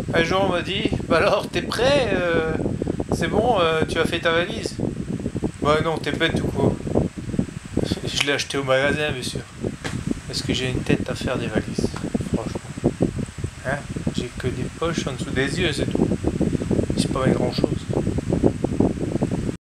Un jour, on m'a dit, bah alors, t'es prêt c'est bon, tu as fait ta valise? Bah non, t'es bête ou quoi? Je l'ai acheté au magasin, bien sûr. Parce que j'ai une tête à faire des valises, franchement. Hein? J'ai que des poches en dessous des yeux, c'est tout. C'est pas grand chose.